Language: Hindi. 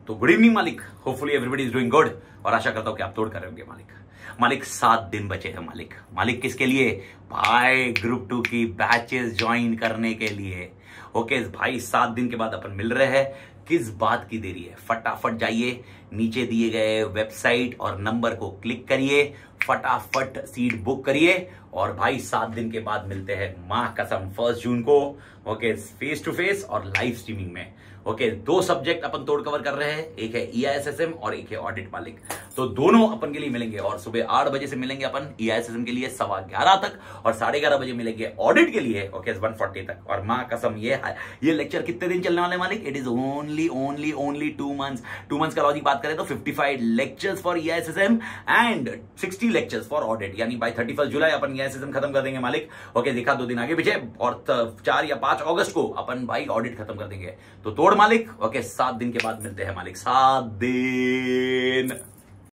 तो गुड इवनिंग मालिक, hopefully everybody is doing good और आशा करता हूं कि आप तोड़ कर रहे होंगे मालिक। मालिक 7 दिन बचे हैं मालिक। मालिक किसके लिए? भाई ग्रुप 2 की बैचेस ज्वाइन करने के लिए। ओके भाई 7 दिन के बाद अपन मिल रहे हैं, किस बात की देरी है? फटाफट जाइए, नीचे दिए गए वेबसाइट और नंबर को क्लिक करिए, फटाफट सीट बुक करिए और भाई 7 दिन के बाद मिलते हैं मां कसम 1 जून को। ओके फेस टू फेस और लाइव स्ट्रीमिंग में। ओके 2 सब्जेक्ट अपन तोड़ कवर कर रहे हैं, एक है EISSM और एक है ऑडिट मालिक। तो दोनों अपन के लिए मिलेंगे और सुबह 8 बजे से मिलेंगे अपन EISSM के लिए 11:15 तक और 11:30 बजे मिलेंगे ऑडिट के लिए। ओके 1:40 तक। और मां कसम ये लेक्चर कितने दिन चलने वाले मालिक? It is only 2 months. 2 months का लॉजिक बात करें तो 55 lectures for EISSM and 60 lectures for audit, यानी बाय 31 जुलाई अपन EISSM खत्म कर देंगे मालिक। ओके देखा 2 दिन आगे पीछे और 4 या 5 अगस्त को अपन भाई ऑडिट खत्म कर देंगे। तो तोड़ मालिक। ओके 7 दिन के बाद मिलते हैं मालिक। 7 दिन।